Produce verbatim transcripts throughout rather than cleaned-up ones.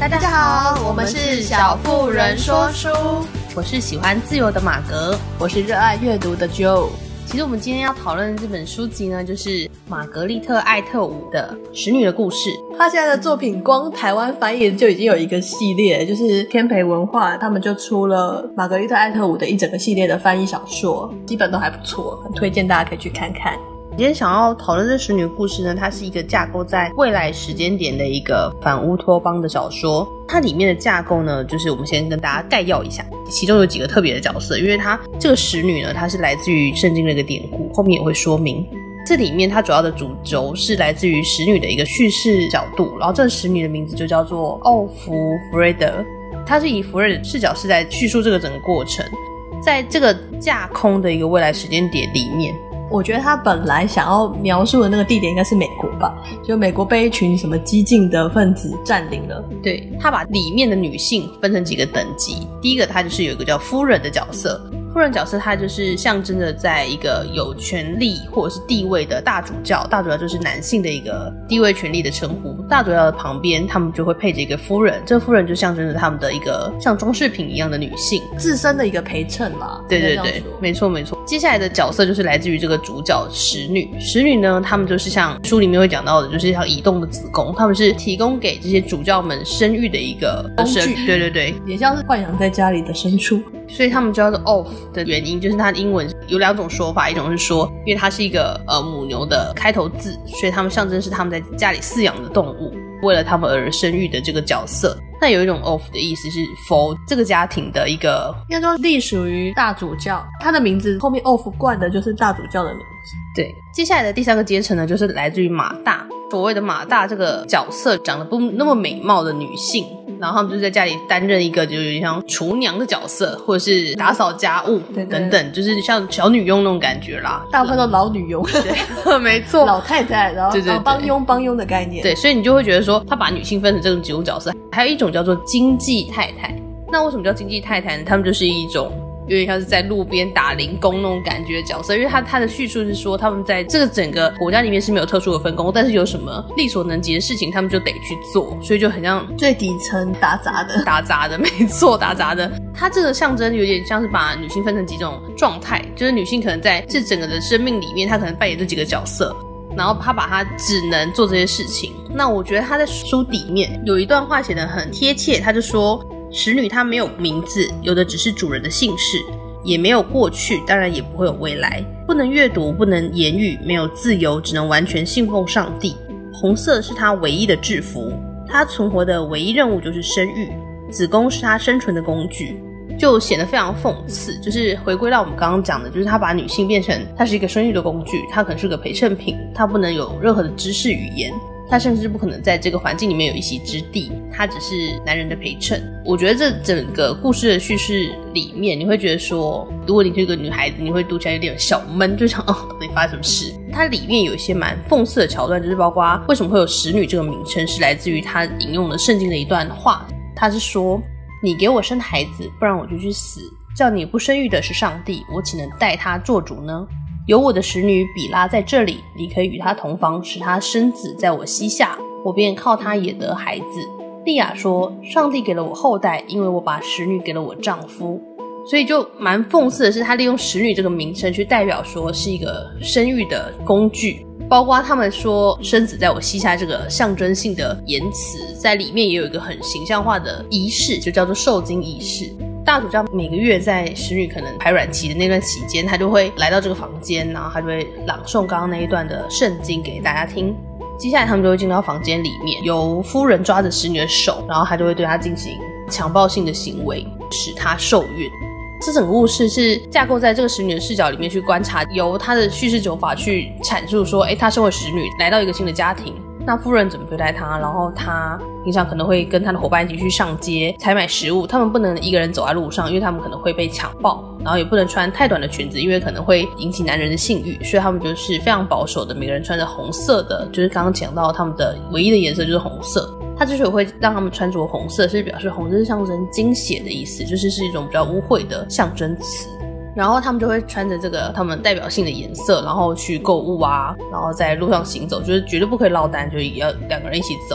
大家好，我们是小妇人说书， 我是喜欢自由的马格， 我是热爱阅读的 Joe。 其实我们今天要讨论的这本书籍呢，就是玛格丽特·艾特伍的《使女的故事》。 他现在的作品光台湾翻译就已经有一个系列，就是天培文化他们就出了玛格丽特·艾特伍的一整个系列的翻译小说，基本都还不错，很推荐大家可以去看看。 今天想要讨论这使女的故事呢，它是一个架构在未来时间点的一个反乌托邦的小说。它里面的架构呢，就是我们先跟大家概要一下，其中有几个特别的角色，因为它这个使女呢，它是来自于圣经的一个典故，后面也会说明。这里面它主要的主轴是来自于使女的一个叙事角度，然后这个使女的名字就叫做奥弗弗瑞德，它是以弗瑞德视角是在叙述这个整个过程，在这个架空的一个未来时间点里面。 我觉得他本来想要描述的那个地点应该是美国吧，就美国被一群什么激进的分子占领了。 对，他把里面的女性分成几个等级，第一个他就是有一个叫夫人的角色，夫人角色它就是象征着在一个有权力或者是地位的大主教，大主教就是男性的一个地位权力的称呼，大主教的旁边他们就会配着一个夫人，这个夫人就象征着他们的一个像装饰品一样的女性， 自身的一个陪衬啦。 对对对，没错没错。接下来的角色就是来自于这个主角使女，使女呢他们就是像书里面会讲到的，就是像移动的子宫，他们是提供给这些主教们生育的一个工具， 对对对， 也像是豢养在家里的牲畜， 所以他们叫做 off 的原因就是它的英文有两种说法，一种是说因为它是一个呃母牛的开头字，所以他们象征是他们在家里饲养的动物，为了他们而生育的这个角色。那有一种 off 的意思是 for 这个家庭的一个， 应该说隶属于大主教，他的名字后面 off 冠的就是大主教的名字。 对，接下来的第三个阶层呢，就是来自于马大，所谓的马大这个角色长得不那么美貌的女性，然后他们就在家里担任一个就有点像厨娘的角色，或者是打扫家务等等，就是像小女佣那种感觉啦， 大部分都老女佣， 对，没错， 老太太，然后对对对帮佣帮佣的概念。 对，所以你就会觉得说他把女性分成这种几种角色，还有一种叫做经济太太。那为什么叫经济太太呢？他们就是一种有点像是在路边打零工那种感觉的角色，因为他他的叙述是说他们在这个整个国家里面是没有特殊的分工，但是有什么力所能及的事情他们就得去做，所以就很像最底层打杂的打杂的，没错，打杂的。他这个象征有点像是把女性分成几种状态，就是女性可能在这整个的生命里面她可能扮演这几个角色，然后他把他只能做这些事情。那我觉得他在书底面有一段话写得很贴切，他就说使女她没有名字，有的只是主人的姓氏，也没有过去，当然也不会有未来，不能阅读，不能言语，没有自由，只能完全信奉上帝。红色是她唯一的制服，她存活的唯一任务就是生育，子宫是她生存的工具，就显得非常讽刺。就是回归到我们刚刚讲的，就是他把女性变成她是一个生育的工具，她可能是个陪衬品，她不能有任何的知识语言，她甚至不可能在这个环境里面有一席之地，她只是男人的陪衬。我觉得这整个故事的叙事里面，你会觉得说如果你是一个女孩子，你会读起来有点小闷，就想哦到底发生什么事。它里面有一些蛮讽刺的桥段，就是包括为什么会有使女这个名称，是来自于他引用了圣经的一段话，他是说你给我生孩子，不然我就去死，叫你不生育的是上帝，我岂能代他做主呢？有我的使女比拉在这里，你可以与她同房，使她生子在我膝下，我便靠她也得孩子。利亚说上帝给了我后代，因为我把使女给了我丈夫。所以就蛮讽刺的是，他利用使女这个名称去代表说是一个生育的工具，包括他们说生子在我膝下这个象征性的言辞，在里面也有一个很形象化的仪式，就叫做受精仪式。大主教每个月在使女可能排卵期的那段期间，他就会来到这个房间，然后他就会朗诵刚刚那一段的圣经给大家听。接下来他们就会进到房间里面，由夫人抓着使女的手，然后他就会对她进行强暴性的行为，使她受孕。这整个故事是架构在这个使女的视角里面去观察，由她的叙事手法去阐述说，诶，她身为使女来到一个新的家庭，那夫人怎么对待她，然后她平常可能会跟她的伙伴一起去上街采买食物，他们不能一个人走在路上，因为他们可能会被强暴，然后也不能穿太短的裙子，因为可能会引起男人的性欲，所以他们就是非常保守的，每个人穿着红色的，就是刚刚讲到他们的唯一的颜色就是红色。他之所以会让他们穿着红色，是表示红色是象征精血的意思，就是是一种比较污秽的象征词。然后他们就会穿着这个他们代表性的颜色，然后去购物啊，然后在路上行走，就是绝对不可以落单，就也要两个人一起走。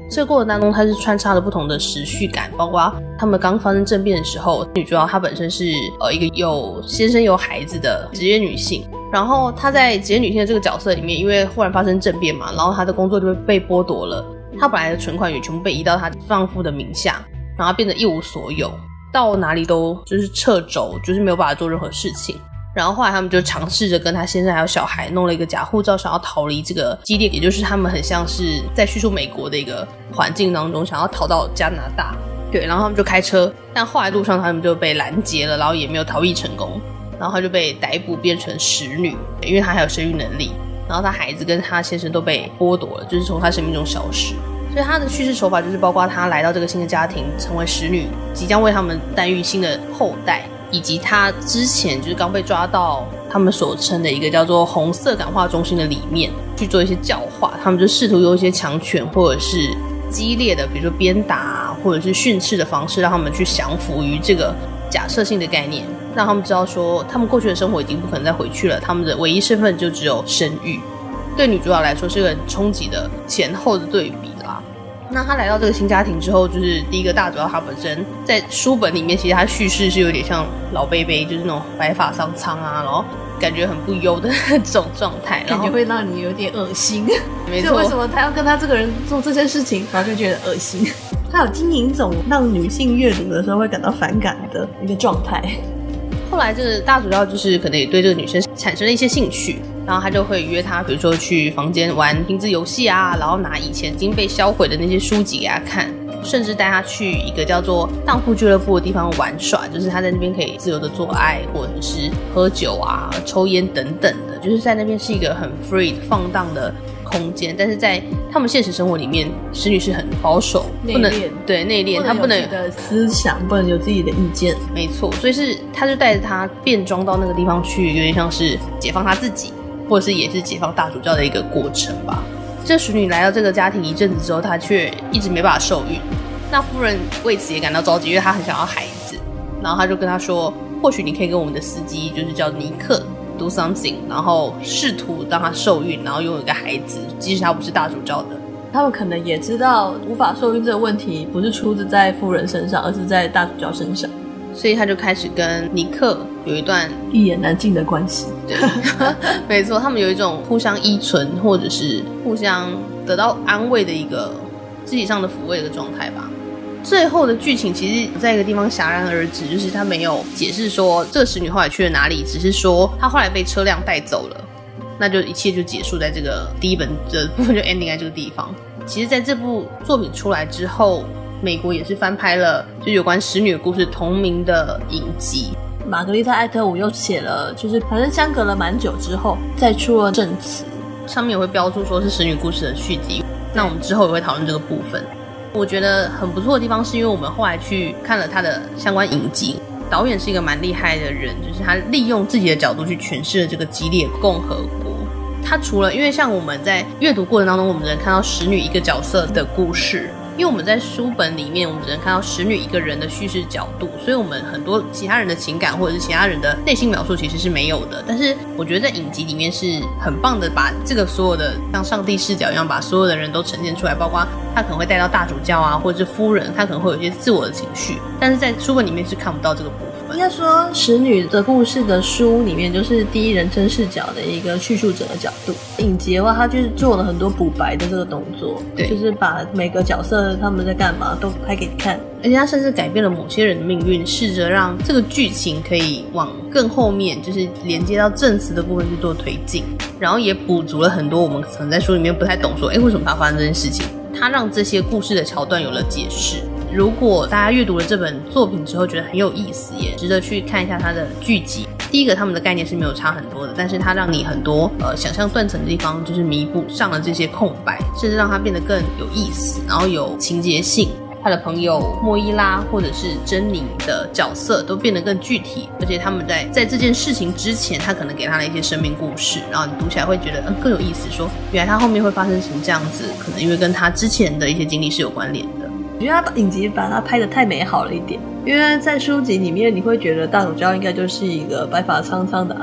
这个过程当中，它是穿插了不同的时序感，包括他们刚发生政变的时候，女主角她本身是呃一个有先生有孩子的职业女性，然后她在职业女性的这个角色里面，因为忽然发生政变嘛，然后她的工作就被剥夺了，她本来的存款也全部被移到她丈夫的名下，然后变得一无所有，到哪里都就是掣肘，就是没有办法做任何事情。然后后来他们就尝试着跟他先生还有小孩弄了一个假护照，想要逃离这个激烈，也就是他们很像是在叙述美国的一个环境当中，想要逃到加拿大。对，然后他们就开车，但后来路上他们就被拦截了，然后也没有逃逸成功，然后他就被逮捕变成使女，因为他还有生育能力，然后他孩子跟他先生都被剥夺了，就是从他生命中消失。所以他的叙事手法就是包括他来到这个新的家庭，成为使女，即将为他们诞育新的后代，以及他之前就是刚被抓到他们所称的一个叫做红色感化中心的里面去做一些教化，他们就试图用一些强权或者是激烈的比如说鞭打、啊、或者是训斥的方式，让他们去降服于这个假设性的概念，让他们知道说他们过去的生活已经不可能再回去了，他们的唯一身份就只有生育。对女主角来说是一个很冲击的前后的对比啦。那她来到这个新家庭之后，就是第一个大主要她本身在书本里面其实她叙事是有点像老贝贝，就是那种白发苍苍啊，然后感觉很不优的那种状态， 感觉会让你有点恶心。 没错， 就为什么他要跟他这个人做这件事情，然后就觉得恶心。他有经营一种让女性阅读的时候会感到反感的一个状态。 后来这个大主要就是可能也对这个女生产生了一些兴趣，然后他就会约她比如说去房间玩拼字游戏啊，然后拿以前已经被销毁的那些书籍给她看，甚至带她去一个叫做荡妇俱乐部的地方玩耍，就是她在那边可以自由的做爱或者是喝酒啊抽烟等等的，就是在那边是一个很 free 放荡的空间。但是在他们现实生活里面，使女是很保守，不能对内敛，她不能有自己的思想，不能有自己的意见。 没错，所以是他就带着她变装到那个地方去，有点像是解放她自己，或者是也是解放大主教的一个过程吧。这使女来到这个家庭一阵子之后，她却一直没办法受孕。那夫人为此也感到着急，因为她很想要孩子，然后她就跟她说，或许你可以跟我们的司机就是叫尼克do something， 然后试图让他受孕，然后拥有一个孩子，即使他不是大主教的。 他们可能也知道无法受孕这个问题不是出自在夫人身上，而是在大主教身上， 所以他就开始跟尼克有一段一言难尽的关系。 对，没错，他们有一种互相依存或者是互相得到安慰的一个肢体上的抚慰的一个状态吧。最后的剧情其实在一个地方戛然而止，就是他没有解释说这个使女后来去了哪里，只是说她后来被车辆带走了，那就一切就结束在这个第一本的部分就 ending 在这个地方。其实在这部作品出来之后，美国也是翻拍了就有关使女的故事同名的影集。 玛格丽特·艾特伍又写了，就是反正相隔了蛮久之后再出了证词， 上面也会标注说是使女故事的续集，那我们之后也会讨论这个部分。我觉得很不错的地方是因为我们后来去看了他的相关影集，导演是一个蛮厉害的人，就是他利用自己的角度去诠释了这个激烈共和国。他除了因为像我们在阅读过程当中我们只能看到使女一个角色的故事，因为我们在书本里面我们只能看到使女一个人的叙事角度，所以我们很多其他人的情感或者是其他人的内心描述其实是没有的。但是我觉得在影集里面是很棒的，把这个所有的像上帝视角一样把所有的人都呈现出来，包括他可能会带到大主教啊或者是夫人，他可能会有一些自我的情绪，但是在书本里面是看不到这个部分。 应该说使女的故事的书里面就是第一人称视角的一个叙述者的角度，影集的话他就是做了很多补白的这个动作，对，就是把每个角色他们在干嘛都拍给你看， 而且他甚至改变了某些人的命运，试着让这个剧情可以往更后面就是连接到证词的部分去做推进，然后也补足了很多我们可能在书里面不太懂说诶为什么他发生这件事情，他让这些故事的桥段有了解释。如果大家阅读了这本作品之后觉得很有意思，也值得去看一下它的剧集。第一个他们的概念是没有差很多的，但是它让你很多呃想象断层的地方就是弥补上了这些空白，甚至让它变得更有意思，然后有情节性。他的朋友莫伊拉或者是珍妮的角色都变得更具体，而且他们在在这件事情之前他可能给他了一些生命故事，然后你读起来会觉得嗯更有意思，说原来他后面会发生成这样子，可能因为跟他之前的一些经历是有关联的。 我觉得他影集把它拍得太美好了一点，因为在书籍里面你会觉得大主教应该就是一个白发苍苍的、呃、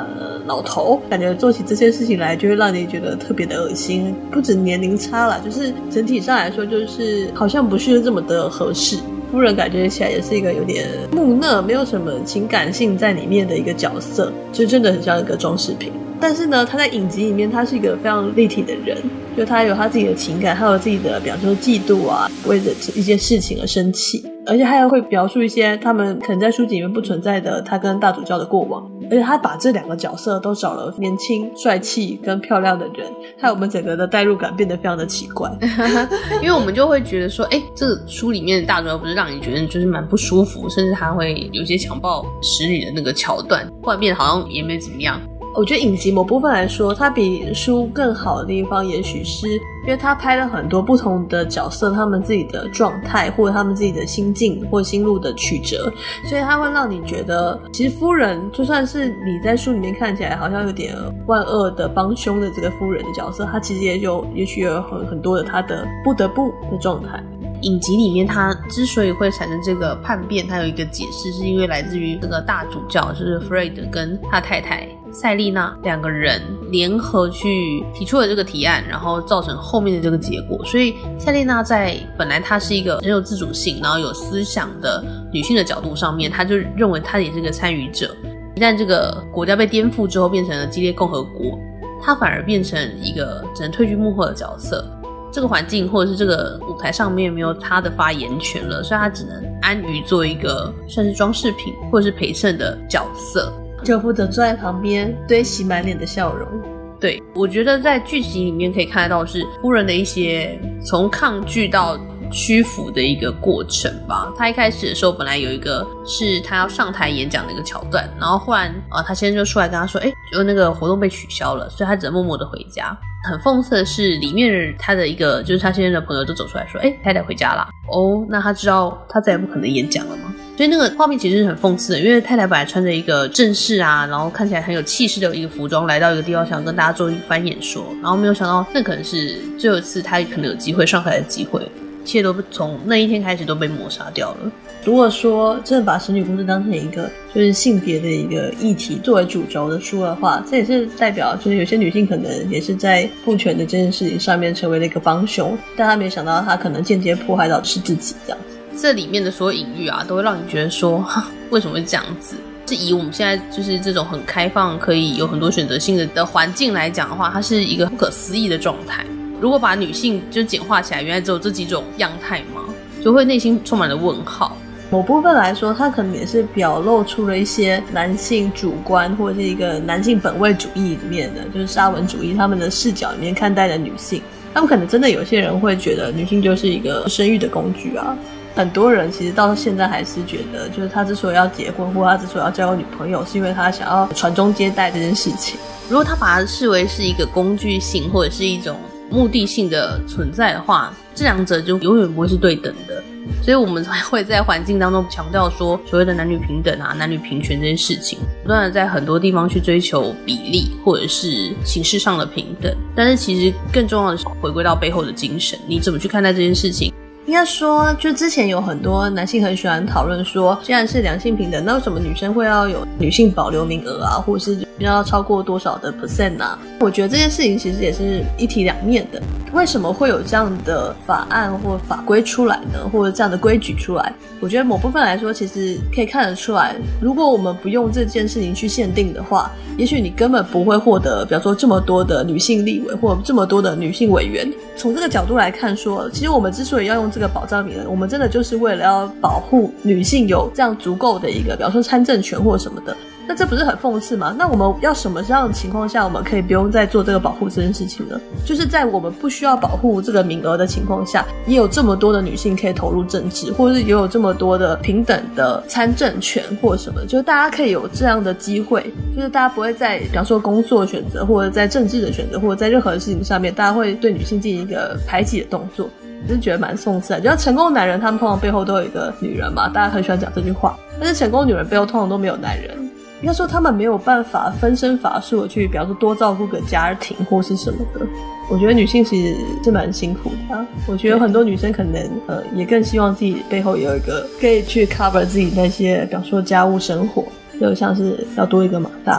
老头，感觉做起这些事情来就会让你觉得特别的恶心。不止年龄差啦，就是整体上来说就是好像不是这么的合适。夫人感觉起来也是一个有点木讷，没有什么情感性在里面的一个角色，就真的很像一个装饰品。但是呢，他在影集里面他是一个非常立体的人，就他有他自己的情感，还有自己的比方说嫉妒啊，为着一些事情而生气，而且他还会描述一些他们可能在书籍里面不存在的他跟大主教的过往，而且他把这两个角色都找了年轻帅气跟漂亮的人，害我们整个的代入感变得非常的奇怪。 因为我们就会觉得说哎，这个书里面的大主教不是让你觉得就是蛮不舒服，甚至他会有一些强暴使女的那个桥段，后来变得好像也没怎么样。 我觉得影集某部分来说它比书更好的地方也许是因为它拍了很多不同的角色他们自己的状态或者他们自己的心境或心路的曲折，所以它会让你觉得其实夫人就算是你在书里面看起来好像有点万恶的帮凶的这个夫人的角色，它其实也有也许有很很多的他的不得不的状态。 影集里面他之所以会产生这个叛变，他有一个解释是因为来自于这个大主教就是弗瑞德跟他太太塞丽娜两个人联合去提出了这个提案，然后造成后面的这个结果。所以塞丽娜在本来她是一个很有自主性然后有思想的女性的角度上面，她就认为她也是个参与者。一旦这个国家被颠覆之后变成了激烈共和国，她反而变成一个只能退居幕后的角色，这个环境或者是这个舞台上面没有他的发言权了，所以他只能安于做一个算是装饰品或者是陪衬的角色， 就负责坐在旁边堆起满脸的笑容。 对，我觉得在剧集里面可以看得到是夫人的一些从抗拒到屈服的一个过程吧。他一开始的时候本来有一个是他要上台演讲的一个桥段，然后忽然呃，他先生就出来跟他说诶，就那个活动被取消了，所以他只能默默的回家。很讽刺的是里面他的一个就是他先生的朋友就走出来说诶，太太回家啦。哦，那他知道他再也不可能演讲了吗？所以那个画面其实是很讽刺的，因为太太本来穿着一个正式啊，然后看起来很有气势的一个服装来到一个地方想跟大家做一番演说，然后没有想到那可能是最后一次他可能有机会上台的机会，一切都从那一天开始都被抹杀掉了。 如果说真的把使女故事当成一个就是性别的一个议题作为主轴的书的话，这也是代表就是有些女性可能也是在父权的这件事情上面成为了一个帮凶，但她没想到她可能间接迫害到是自己这样子。 这里面的所有隐喻啊，都会让你觉得说为什么会这样子。是以我们现在就是这种很开放可以有很多选择性的的环境来讲的话，它是一个不可思议的状态。如果把女性就简化起来，原来只有这几种样态吗？就会内心充满了问号。 某部分来说它可能也是表露出了一些男性主观或者是一个男性本位主义里面的就是沙文主义他们的视角里面看待的女性，他们可能真的有些人会觉得女性就是一个生育的工具啊。很多人其实到现在还是觉得就是他之所以要结婚或他之所以要交女朋友是因为他想要传宗接代这件事情。 如果他把它视为是一个工具性或者是一种目的性的存在的话，这两者就永远不会是对等的。所以我们才会在环境当中强调说所谓的男女平等啊男女平权这件事情，不断的在很多地方去追求比例或者是形式上的平等，但是其实更重要的是回归到背后的精神，你怎么去看待这件事情。 应该说就之前有很多男性很喜欢讨论说既然是两性平等，那为什么女生会要有女性保留名额啊，或者是要超过多少的 percent 啊。我觉得这件事情其实也是一体两面的，为什么会有这样的法案或法规出来呢，或者这样的规矩出来。我觉得某部分来说其实可以看得出来，如果我们不用这件事情去限定的话，也许你根本不会获得比方说这么多的女性立委或者这么多的女性委员。从这个角度来看说，其实我们之所以要用这个保障名额，我们真的就是为了要保护女性有这样足够的一个比方说参政权或什么的。那这不是很讽刺吗？那我们要什么样的情况下我们可以不用再做这个保护这件事情呢？就是在我们不需要保护这个名额的情况下，也有这么多的女性可以投入政治，或者是也有这么多的平等的参政权或什么，就是大家可以有这样的机会，就是大家不会在比方说工作选择或者在政治的选择或者在任何的事情上面大家会对女性进行一个排挤的动作。我是觉得蛮讽刺的，就像成功男人他们通常背后都有一个女人嘛，大家很喜欢讲这句话，但是成功女人背后通常都没有男人，应该说他们没有办法分身乏术的去比方说多照顾个家庭或是什么的。我觉得女性其实是蛮辛苦的啊，我觉得很多女生可能呃也更希望自己背后有一个可以去 cover 自己那些比方说家务生活，就像是要多一个马大。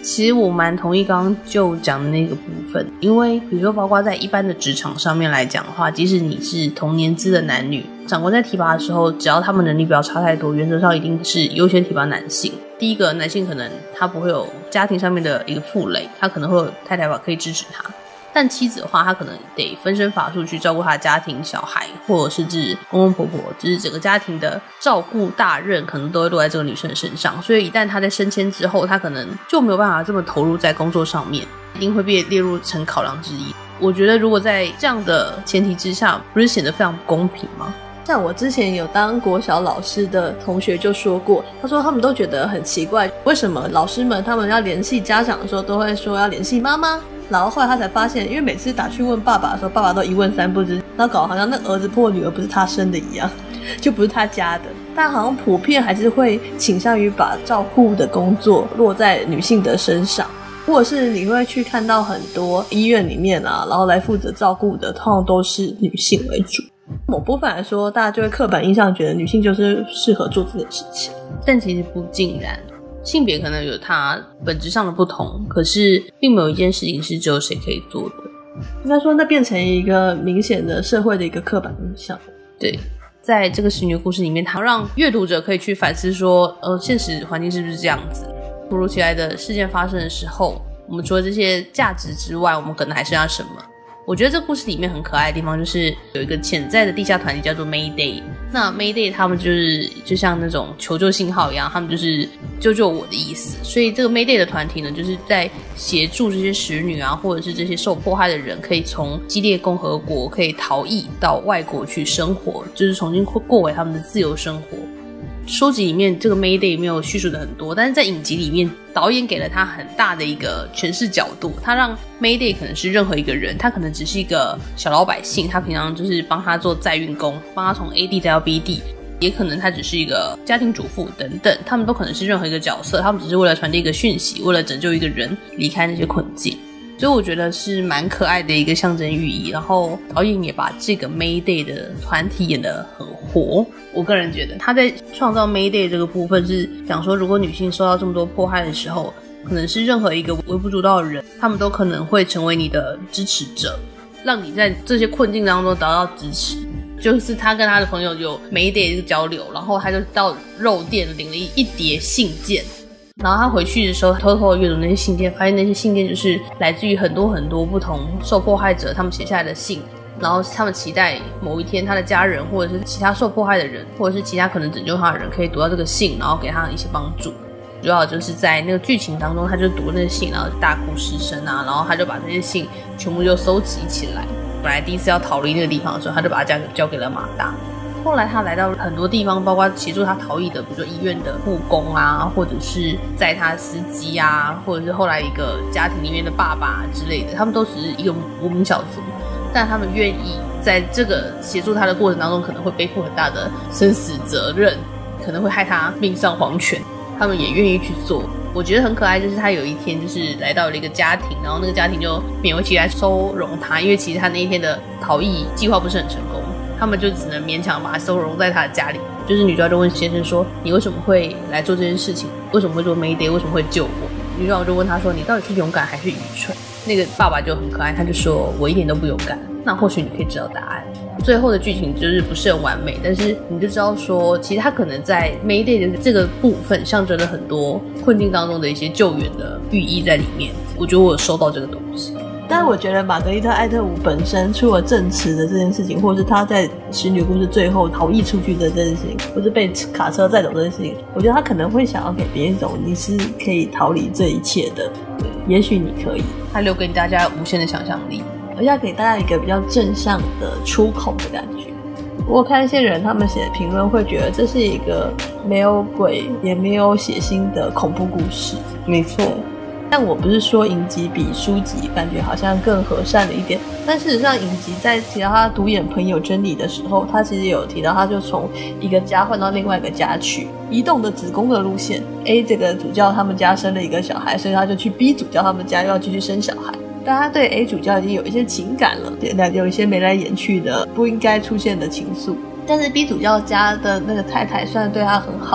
其实我蛮同意刚刚就讲的那个部分，因为比如说包括在一般的职场上面来讲的话，即使你是同年资的男女，长官在提拔的时候，只要他们能力不要差太多，原则上一定是优先提拔男性。第一个，男性可能他不会有家庭上面的一个负累，他可能会有太太吧可以支持他，但妻子的话，他可能得分身乏术去照顾他的家庭、小孩，或者是指公公婆婆，就是整个家庭的照顾大任可能都会落在这个女生的身上。所以一旦她在升迁之后，她可能就没有办法这么投入在工作上面，一定会被列入成考量之一。我觉得如果在这样的前提之下，不是显得非常不公平吗？ 像我之前有当国小老师的同学就说过，他说他们都觉得很奇怪，为什么老师们他们要联系家长的时候都会说要联系妈妈，然后后来他才发现，因为每次打去问爸爸的时候，爸爸都一问三不知，然后搞得好像那儿子或女儿不是他生的一样，就不是他家的。但好像普遍还是会倾向于把照顾的工作落在女性的身上，或者是你会去看到很多医院里面啊，然后来负责照顾的通常都是女性为主。某部分来说，大家就会刻板印象觉得女性就是适合做这件事情， 但其实不尽然。性别可能有它本质上的不同，可是并没有一件事情是只有谁可以做的。 应该说那变成一个明显的社会的一个刻板印象。 对，在这个使女故事里面，它让阅读者可以去反思说呃，现实环境是不是这样子。突如其来的事件发生的时候，我们除了这些价值之外，我们可能还剩下什么。我觉得这故事里面很可爱的地方就是有一个潜在的地下团体叫做 Mayday。 那 Mayday 他们就是就像那种求救信号一样，他们就是救救我的意思。所以这个 Mayday 的团体呢，就是在协助这些使女啊，或者是这些受迫害的人可以从激烈共和国可以逃逸到外国去生活，就是重新过回他们的自由生活。书籍里面这个 Mayday 没有叙述的很多，但是在影集里面导演给了他很大的一个诠释角度，他让 Mayday 可能是任何一个人，他可能只是一个小老百姓，他平常就是帮他做载运工，帮他从 A 地载到 B 地，也可能他只是一个家庭主妇等等，他们都可能是任何一个角色，他们只是为了传递一个讯息，为了拯救一个人离开那些困境。所以我觉得是蛮可爱的一个象征寓意，然后导演也把这个 Mayday 的团体演得很活。我个人觉得他在创造 Mayday 这个部分是讲说，如果女性受到这么多迫害的时候，可能是任何一个微不足道的人，他们都可能会成为你的支持者，让你在这些困境当中得到支持。就是他跟他的朋友有 Mayday 这个交流，然后他就到肉店领了一叠信件，然后他回去的时候偷偷阅读那些信件，发现那些信件就是来自于很多很多不同受迫害者他们写下来的信，然后他们期待某一天他的家人或者是其他受迫害的人，或者是其他可能拯救他的人可以读到这个信，然后给他一些帮助。主要就是在那个剧情当中，他就读那个信，然后大哭失声啊，然后他就把这些信全部就收集起来。本来第一次要逃离那个地方的时候，他就把它交给交给了马大。后来他来到很多地方，包括协助他逃逸的，比如说医院的护工啊，或者是载他的司机啊，或者是后来一个家庭里面的爸爸之类的，他们都只是一个无名小卒，但他们愿意在这个协助他的过程当中，可能会背负很大的生死责任，可能会害他命丧黄泉，他们也愿意去做。我觉得很可爱，就是他有一天就是来到了一个家庭，然后那个家庭就勉为其难收容他，因为其实他那一天的逃逸计划不是很成功，他们就只能勉强把他收容在他的家里。就是女主角就问先生说，你为什么会来做这件事情，为什么会做 Mayday， 为什么会救我？女主角就问他说，你到底是勇敢还是愚蠢？那个爸爸就很可爱，他就说，我一点都不勇敢。那或许你可以知道答案。最后的剧情就是不是很完美，但是你就知道说，其实他可能在 Mayday 的这个部分象征了很多困境当中的一些救援的寓意在里面。我觉得我有收到这个东西。 但是我觉得玛格丽特·艾特伍本身除了证词的这件事情，或者是他在使女故事最后逃逸出去的这件事情，或是被卡车载走这件事情，我觉得他可能会想要给别人一种你是可以逃离这一切的，也许你可以， 他留给大家无限的想象力， 而且要给大家一个比较正向的出口的感觉。我看一些人他们写的评论会觉得这是一个没有鬼也没有血腥的恐怖故事。 没错， 但我不是说影集比书籍感觉好像更和善了一点，但事实上影集在提到他独眼朋友真理的时候，他其实有提到他就从一个家换到另外一个家去，移动的子宫的路线。 A 这个主教他们家生了一个小孩，所以他就去 B 主教他们家又要继续生小孩，但他对 A 主教已经有一些情感了，有一些眉来眼去的不应该出现的情愫。但是 B 主教家的那个太太虽然对他很好，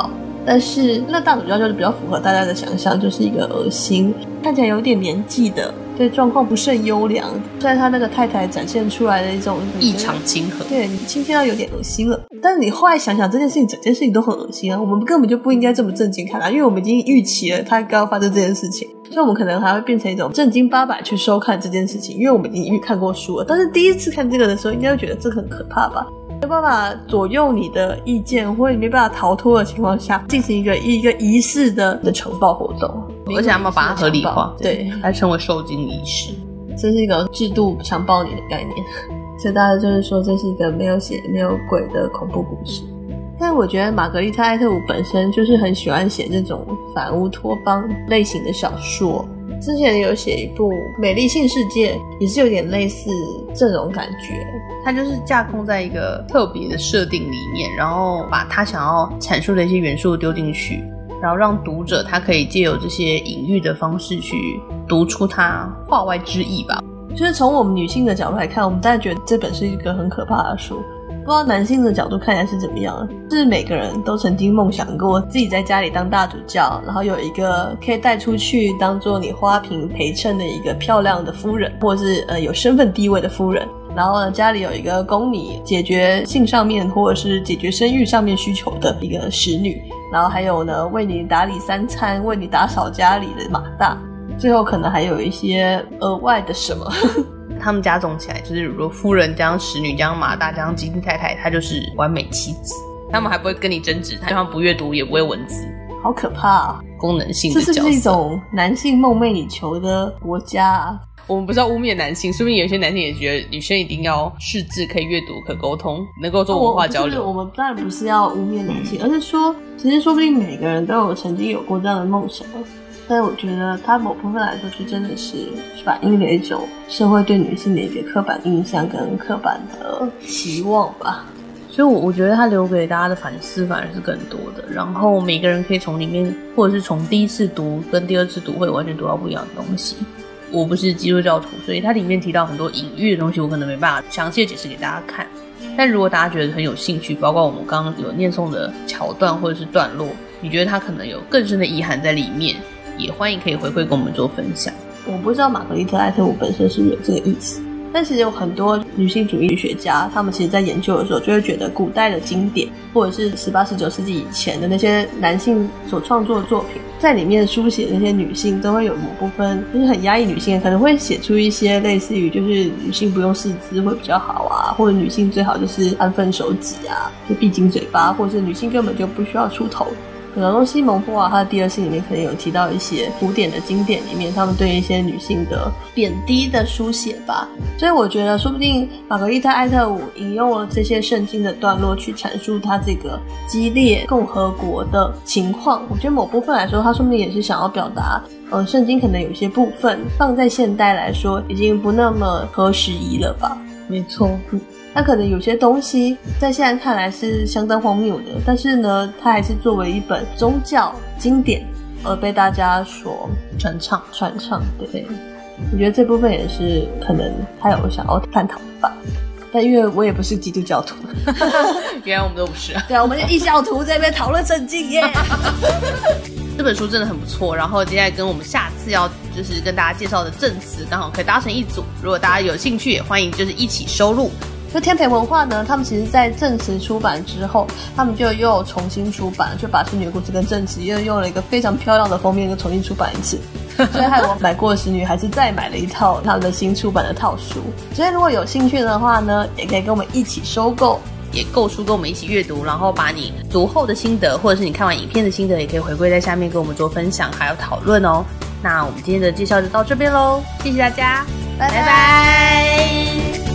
但是那大主教就是比较符合大家的想象，就是一个恶心，看起来有点年纪的，对状况不甚优良。虽然他那个太太展现出来的一种异常亲和， 对你亲近到有点恶心了。但是你后来想想，这件事情整件事情都很恶心啊，我们根本就不应该这么震惊看它，因为我们已经预期了它刚刚发生这件事情，所以我们可能还会变成一种正经八百去收看这件事情，因为我们已经预看过书了。但是第一次看这个的时候，应该会觉得这个很可怕吧。没办法左右你的意见，或者你没办法逃脱的情况下，进行一个一个仪式的的呈报活动， 而且他们把它合理化， 对， 还称为受精仪式， 这是一个制度强暴你的概念。所以大家就是说，这是一个没有血没有鬼的恐怖故事。但我觉得玛格丽特·艾特伍本身就是很喜欢写这种反乌托邦类型的小说。之前有写一部《美丽新世界》，也是有点类似这种感觉。 它就是架空在一个特别的设定里面，然后把他想要阐述的一些元素丢进去，然后让读者他可以借由这些隐喻的方式去读出他话外之意吧。 就是从我们女性的角度来看，我们当然觉得这本是一个很可怕的书。不知道男性的角度看起来是怎么样，就是每个人都曾经梦想过自己在家里当大主教，然后有一个可以带出去当做你花瓶陪衬的一个漂亮的夫人，或者是呃有身份地位的夫人，然后呢家里有一个供你解决性上面或者是解决生育上面需求的一个使女，然后还有呢为你打理三餐，为你打扫家里的马大，最后可能还有一些额外的什么他们加总起来，就是如果夫人加上使女加上马大加上基地太太，她就是完美妻子。他们还不会跟你争执，他们不阅读也不会文字， 好可怕啊！ 功能性的角色， 这是不是一种男性梦寐以求的国家啊？ 我们不是要污蔑男性，说不定有些男性也觉得女生一定要识字、可以阅读、可沟通，能够做文化交流。 我, 我们当然不是要污蔑男性，而是说，其实说不定每个人都有曾经有过这样的梦想。但是我觉得它某部分来说，就真的是反映了一种社会对女性的一个刻板印象跟刻板的期望吧。 所以我我觉得它留给大家的反思反而是更多的，然后每个人可以从里面，或者是从第一次读跟第二次读会完全读到不一样的东西。我不是基督教徒，所以它里面提到很多隐喻的东西，我可能没办法详细的解释给大家看。但如果大家觉得很有兴趣，包括我们刚刚有念诵的桥段或者是段落，你觉得它可能有更深的意涵在里面，也欢迎可以回馈跟我们做分享。 我不知道玛格丽特·艾特伍本身是不是有这个意思，但其实有很多女性主义学家，他们其实在研究的时候就会觉得古代的经典或者是十八、十九世纪以前的那些男性所创作的作品，在里面书写那些女性都会有某部分就是很压抑女性，可能会写出一些类似于就是女性不用识字会比较好啊，或者女性最好就是安分守己啊，就闭紧嘴巴，或者是女性根本就不需要出头。然后西蒙波娃他的第二性里面可能有提到一些古典的经典里面他们对一些女性的贬低的书写吧，所以我觉得说不定玛格丽特·艾特伍引用了这些圣经的段落去阐述他这个激烈共和国的情况。我觉得某部分来说他说不定也是想要表达呃，圣经可能有些部分放在现代来说已经不那么合时宜了吧。 没错， 嗯，那可能有些东西在现在看来是相当荒谬的，但是呢它还是作为一本宗教经典而被大家所传唱传唱。对，我觉得这部分也是可能他有想要探讨的吧，但因为我也不是基督教徒原来我们都不是对啊，我们就异教徒在那边讨论圣经耶这本书真的很不错，然后接下来跟我们下次要就是跟大家介绍的证词刚好可以搭成一组，如果大家有兴趣也欢迎就是一起收录。 就天培文化呢，他们其实在证词出版之后，他们就又重新出版，就把《使女的故事》跟证词又用了一个非常漂亮的封面又重新出版一次所以害我买过的使女还是再买了一套他们的新出版的套书，所以如果有兴趣的话呢，也可以跟我们一起收购， 也购书跟我们一起阅读，然后把你读后的心得或者是你看完影片的心得也可以回归在下面跟我们做分享还有讨论哦。那我们今天的介绍就到这边咯，谢谢大家， 拜拜。 拜拜。